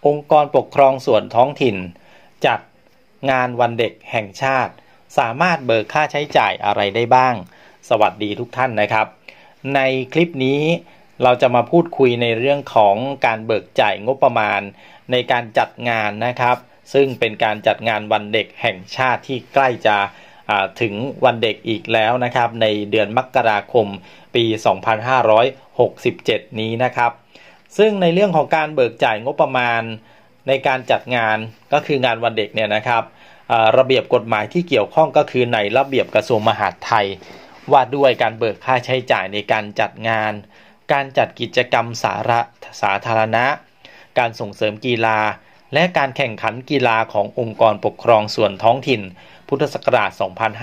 องค์กรปกครองส่วนท้องถิ่นจัดงานวันเด็กแห่งชาติสามารถเบิกค่าใช้จ่ายอะไรได้บ้างสวัสดีทุกท่านนะครับในคลิปนี้เราจะมาพูดคุยในเรื่องของการเบิกจ่ายงบประมาณในการจัดงานนะครับซึ่งเป็นการจัดงานวันเด็กแห่งชาติที่ใกล้จะถึงวันเด็กอีกแล้วนะครับในเดือนมกราคมปี 2567 นี้นะครับซึ่งในเรื่องของการเบิกจ่ายงบประมาณในการจัดงานก็คืองานวันเด็กเนี่ยนะครับระเบียบกฎหมายที่เกี่ยวข้องก็คือในระเบียบกระทรวงมหาดไทยว่าด้วยการเบิกค่าใช้จ่ายในการจัดงานการจัดกิจกรรมสาธารณะการส่งเสริมกีฬาและการแข่งขันกีฬาขององค์กรปกครองส่วนท้องถิ่นพุทธศักราช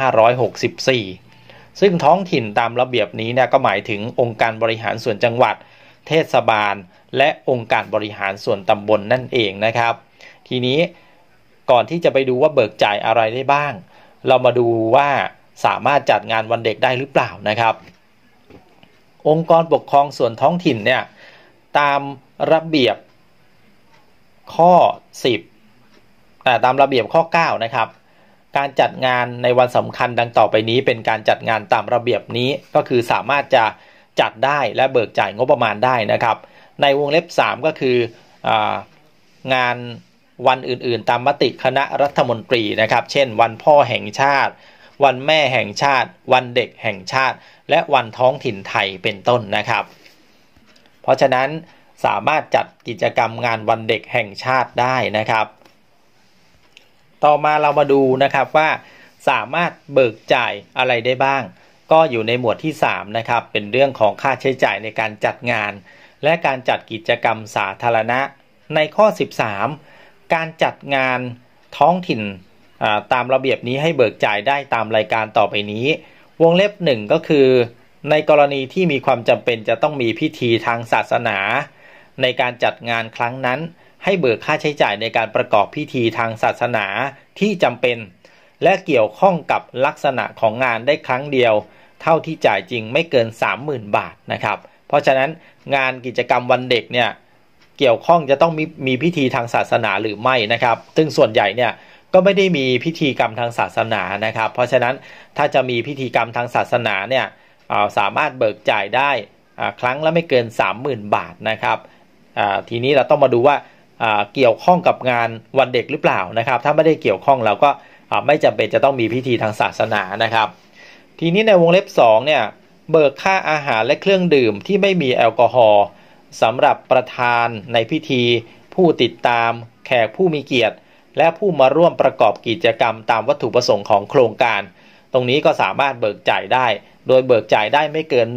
2564 ซึ่งท้องถิ่นตามระเบียบนี้เนี่ยก็หมายถึงองค์การบริหารส่วนจังหวัดเทศบาลและองค์การบริหารส่วนตำบลนั่นเองนะครับทีนี้ก่อนที่จะไปดูว่าเบิกจ่ายอะไรได้บ้างเรามาดูว่าสามารถจัดงานวันเด็กได้หรือเปล่านะครับองค์กรปกครองส่วนท้องถิ่นเนี่ยตามระเบียบข้อ10ตามระเบียบข้อ9นะครับการจัดงานในวันสำคัญดังต่อไปนี้เป็นการจัดงานตามระเบียบนี้ก็คือสามารถจะจัดได้และเบิกจ่ายงบประมาณได้นะครับในวงเล็บ3ก็คืองานวันอื่นๆตามมติคณะรัฐมนตรีนะครับเช่นวันพ่อแห่งชาติวันแม่แห่งชาติวันเด็กแห่งชาติและวันท้องถิ่นไทยเป็นต้นนะครับเพราะฉะนั้นสามารถจัดกิจกรรมงานวันเด็กแห่งชาติได้นะครับต่อมาเรามาดูนะครับว่าสามารถเบิกจ่ายอะไรได้บ้างก็อยู่ในหมวดที่3นะครับเป็นเรื่องของค่าใช้จ่ายในการจัดงานและการจัดกิจกรรมสาธารณะในข้อ13การจัดงานท้องถิ่นตามระเบียบนี้ให้เบิกจ่ายได้ตามรายการต่อไปนี้วงเล็บ1ก็คือในกรณีที่มีความจำเป็นจะต้องมีพิธีทางศาสนาในการจัดงานครั้งนั้นให้เบิกค่าใช้จ่ายในการประกอบพิธีทางศาสนาที่จำเป็นและเกี่ยวข้องกับลักษณะของงานได้ครั้งเดียวเท่าที่จ่ายจริงไม่เกิน 30,000 บาทนะครับเพราะฉะนั้นงานกิจกรรมวันเด็กเนี่ยเกี่ยวข้องจะต้องมีพิธีทางศาสนาหรือไม่นะครับซึ่งส่วนใหญ่เนี่ยก็ไม่ได้มีพิธีกรรมทางศาสนานะครับเพราะฉะนั้นถ้าจะมีพิธีกรรมทางศาสนาเนี่ยสามารถเบิกจ่ายได้ครั้งละไม่เกิน 30,000 บาทนะครับทีนี้เราต้องมาดูว่าเกี่ยวข้องกับงานวันเด็กหรือเปล่านะครับถ้าไม่ได้เกี่ยวข้องเราก็ไม่จำเป็นจะต้องมีพิธีทางศาสนานะครับทีนี้ในวงเล็บ2เนี่ยเบิกค่าอาหารและเครื่องดื่มที่ไม่มีแอลกอฮอล์สำหรับประธานในพิธีผู้ติดตามแขกผู้มีเกียรติและผู้มาร่วมประกอบกิจกรรมตามวัตถุประสงค์ของโครงการตรงนี้ก็สามารถเบิกจ่ายได้โดยเบิกจ่ายได้ไม่เกิน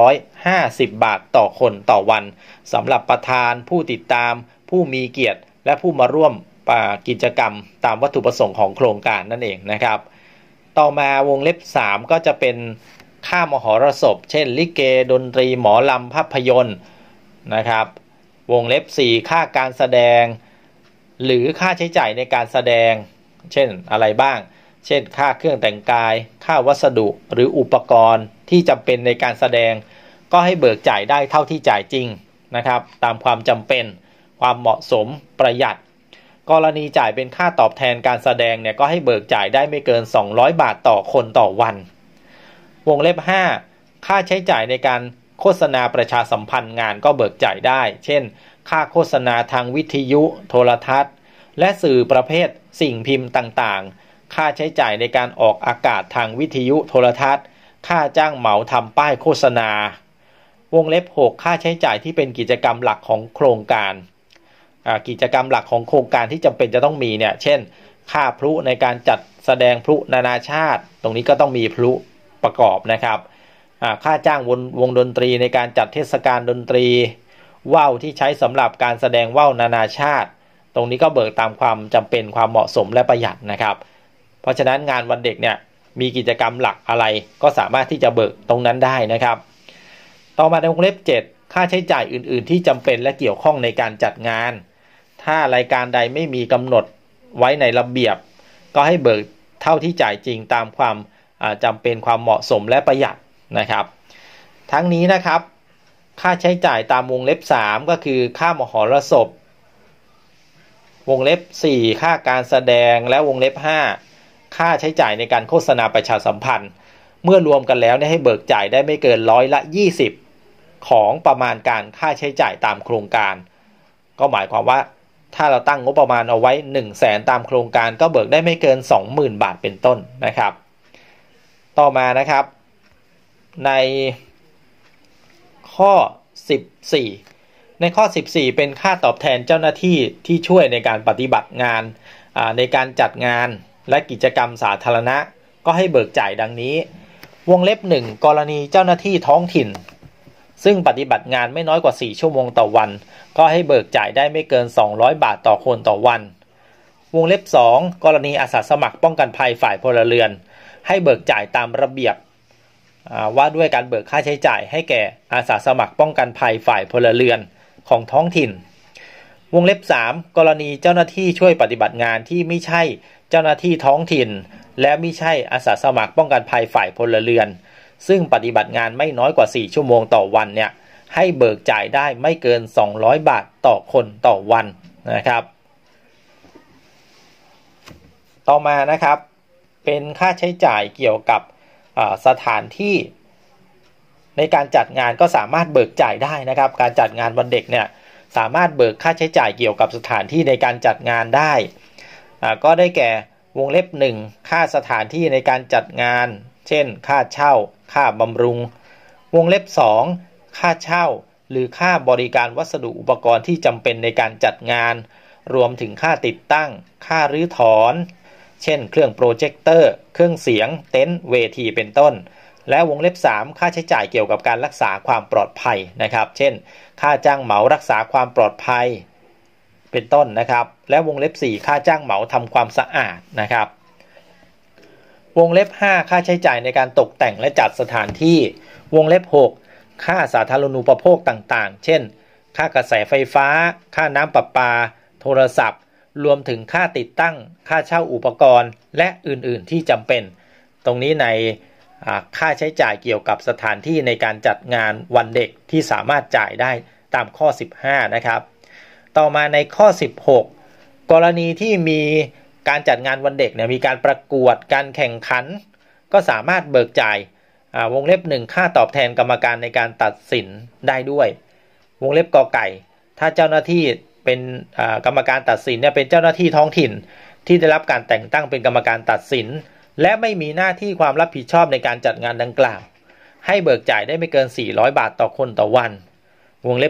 150 บาทต่อคนต่อวันสำหรับประธานผู้ติดตามผู้มีเกียรติและผู้มาร่วมกิจกรรมตามวัตถุประสงค์ของโครงการนั่นเองนะครับต่อมาวงเล็บ3ก็จะเป็นค่ามหรสพเช่นลิเกดนตรีหมอลำภาพยนตร์นะครับวงเล็บ4ค่าการแสดงหรือค่าใช้จ่ายในการแสดงเช่นอะไรบ้างเช่นค่าเครื่องแต่งกายค่าวัสดุหรืออุปกรณ์ที่จำเป็นในการแสดงก็ให้เบิกจ่ายได้เท่าที่จ่ายจริงนะครับตามความจำเป็นความเหมาะสมประหยัดกรณีจ่ายเป็นค่าตอบแทนการแสดงเนี่ยก็ให้เบิกจ่ายได้ไม่เกิน200 บาทต่อคนต่อวันวงเล็บ5ค่าใช้จ่ายในการโฆษณาประชาสัมพันธ์งานก็เบิกจ่ายได้เช่นค่าโฆษณาทางวิทยุโทรทัศน์และสื่อประเภทสิ่งพิมพ์ต่างๆค่าใช้จ่ายในการออกอากาศทางวิทยุโทรทัศน์ค่าจ้างเหมาทำป้ายโฆษณาวงเล็บ6ค่าใช้จ่ายที่เป็นกิจกรรมหลักของโครงการกิจกรรมหลักของโครงการที่จำเป็นจะต้องมีเนี่ยเช่นค่าพลุในการจัดแสดงพลุนานาชาติตรงนี้ก็ต้องมีพลุประกอบนะครับค่าจ้างวงดนตรีในการจัดเทศกาลดนตรีว่าวที่ใช้สำหรับการแสดงว่าวนานาชาติตรงนี้ก็เบิกตามความจำเป็นความเหมาะสมและประหยัดนะครับเพราะฉะนั้นงานวันเด็กเนี่ยมีกิจกรรมหลักอะไรก็สามารถที่จะเบิกตรงนั้นได้นะครับต่อมาในวงเล็บ7ค่าใช้จ่ายอื่นๆที่จำเป็นและเกี่ยวข้องในการจัดงานถ้ารายการใดไม่มีกำหนดไว้ในระเบียบก็ให้เบิกเท่าที่จ่ายจริงตามความจำเป็นความเหมาะสมและประหยัดนะครับทั้งนี้นะครับค่าใช้จ่ายตามวงเล็บ3ก็คือค่ามหรสพวงเล็บ4ค่าการแสดงและวงเล็บ5ค่าใช้จ่ายในการโฆษณาประชาสัมพันธ์เมื่อรวมกันแล้วให้เบิกจ่ายได้ไม่เกิน20%ของประมาณการค่าใช้จ่ายตามโครงการก็หมายความว่าถ้าเราตั้งงบประมาณเอาไว้ 100,000 ตามโครงการก็เบิกได้ไม่เกิน 20,000 บาทเป็นต้นนะครับต่อมานะครับในข้อ14ในข้อ14เป็นค่าตอบแทนเจ้าหน้าที่ที่ช่วยในการปฏิบัติงานในการจัดงานและกิจกรรมสาธารณะก็ให้เบิกจ่ายดังนี้วงเล็บ1กรณีเจ้าหน้าที่ท้องถิ่นซึ่งปฏิบัติงานไม่น้อยกว่า4ชั่วโมงต่อวันก็ให้เบิกจ่ายได้ไม่เกิน200บาทต่อคนต่อวันวงเล็บ2กรณีอาสาสมัครป้องกันภัยฝ่ายพลเรือนให้เบิกจ่ายตามระเบียบว่าด้วยการเบิกค่าใช้จ่ายให้แก่อาสาสมัครป้องกันภัยฝ่ายพลเรือนของท้องถิ่นวงเล็บ3กรณีเจ้าหน้าที่ช่วยปฏิบัติงานที่ไม่ใช่เจ้าหน้าที่ท้องถิ่นและไม่ใช่อาสาสมัครป้องกันภัยฝ่ายพลเรือนซึ่งปฏิบัติงานไม่น้อยกว่า4ชั่วโมงต่อวันเนี่ยให้เบิกจ่ายได้ไม่เกิน200บาทต่อคนต่อวันนะครับต่อมานะครับเป็นค่าใช้จ่ายเกี่ยวกับสถานที่ในการจัดงานก็สามารถเบิกจ่ายได้นะครับการจัดงานวันเด็กเนี่ยสามารถเบิกค่าใช้จ่ายเกี่ยวกับสถานที่ในการจัดงานได้ก็ได้แก่วงเล็บ1ค่าสถานที่ในการจัดงานเช่นค่าเช่าค่าบำรุงวงเล็บ2ค่าเช่าหรือค่าบริการวัสดุอุปกรณ์ที่จำเป็นในการจัดงานรวมถึงค่าติดตั้งค่ารื้อถอนเช่นเครื่องโปรเจคเตอร์เครื่องเสียงเต็นท์เวทีเป็นต้นและวงเล็บ3ค่าใช้จ่ายเกี่ยวกับการรักษาความปลอดภัยนะครับเช่นค่าจ้างเหมารักษาความปลอดภัยเป็นต้นนะครับและวงเล็บ4ค่าจ้างเหมาทำความสะอาดนะครับวงเล็บ5ค่าใช้จ่ายในการตกแต่งและจัดสถานที่วงเล็บ6ค่าสาธารณูปโภคต่างๆเช่นค่ากระแสไฟฟ้าค่าน้ำประปาโทรศัพท์รวมถึงค่าติดตั้งค่าเช่าอุปกรณ์และอื่นๆที่จำเป็นตรงนี้ในค่าใช้จ่ายเกี่ยวกับสถานที่ในการจัดงานวันเด็กที่สามารถจ่ายได้ตามข้อ15นะครับต่อมาในข้อ16กรณีที่มีการจัดงานวันเด็กเนี่ยมีการประกวดการแข่งขันก็สามารถเบิกจ่ายวงเล็บ1ค่าตอบแทนกรรมการในการตัดสินได้ด้วยวงเล็บกอไก่ถ้าเจ้าหน้าที่เป็นกรรมการตัดสินเนี่ยเป็นเจ้าหน้าที่ท้องถิ่นที่ได้รับการแต่งตั้งเป็นกรรมการตัดสินและไม่มีหน้าที่ความรับผิดชอบในการจัดงานดังกล่าวให้เบิกจ่ายได้ไม่เกิน400บาทต่อคนต่อวันวงเล็บ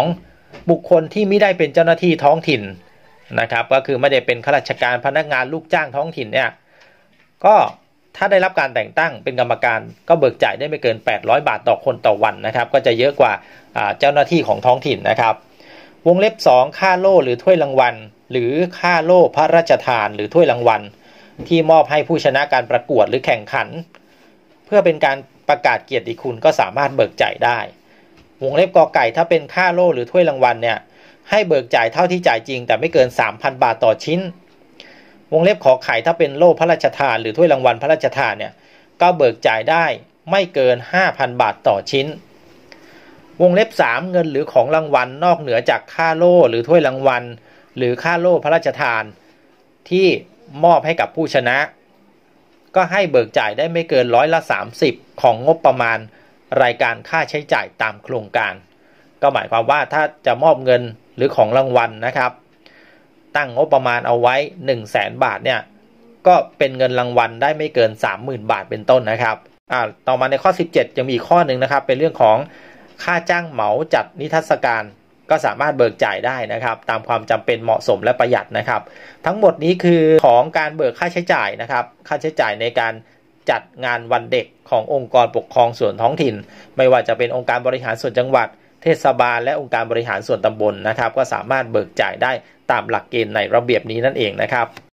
2บุคคลที่ไม่ได้เป็นเจ้าหน้าที่ท้องถิ่นนะครับก็คือไม่ได้เป็นข้าราชการพนักงานลูกจ้างท้องถิ่นเนี่ยก็ถ้าได้รับการแต่งตั้งเป็นกรรมการก็เบิกจ่ายได้ไม่เกิน800บาทต่อคนต่อวันนะครับก็จะเยอะกว่าเจ้าหน้าที่ของท้องถิ่นนะครับวงเล็บ2ค่าโล่หรือถ้วยรางวัลหรือค่าโล่พระราชทานหรือถ้วยรางวัลที่มอบให้ผู้ชนะการประกวดหรือแข่งขันเพื่อเป็นการประกาศเกียรติคุณก็สามารถเบิกจ่ายได้วงเล็บกอไก่ถ้าเป็นค่าโล่หรือถ้วยรางวัลเนี่ยให้เบิกจ่ายเท่าที่จ่ายจริงแต่ไม่เกิน 3,000 บาทต่อชิ้นวงเล็บขอไข่ถ้าเป็นโล่พระราชทานหรือถ้วยรางวัลพระราชทานเนี่ยก็เบิกจ่ายได้ไม่เกิน 5,000 บาทต่อชิ้นวงเล็บ3เงินหรือของรางวัลนอกเหนือจากค่าโล่หรือถ้วยรางวัลหรือค่าโล่พระราชทานที่มอบให้กับผู้ชนะก็ให้เบิกจ่ายได้ไม่เกิน30%ของงบประมาณรายการค่าใช้จ่ายตามโครงการก็หมายความว่าถ้าจะมอบเงินหรือของรางวัลนะครับตั้งงบประมาณเอาไว้ 100,000 บาทเนี่ยก็เป็นเงินรางวัลได้ไม่เกิน 30,000 บาทเป็นต้นนะครับต่อมาในข้อ17ยังมีข้อหนึ่งนะครับเป็นเรื่องของค่าจ้างเหมาจัดนิทรรศการก็สามารถเบิกจ่ายได้นะครับตามความจำเป็นเหมาะสมและประหยัดนะครับทั้งหมดนี้คือของการเบิกค่าใช้จ่ายนะครับค่าใช้จ่ายในการจัดงานวันเด็กขององค์กรปกครองส่วนท้องถิ่นไม่ว่าจะเป็นองค์การบริหารส่วนจังหวัดเทศบาลและองค์การบริหารส่วนตำบลนะครับก็สามารถเบิกจ่ายได้ตามหลักเกณฑ์ในระเบียบนี้นั่นเองนะครับ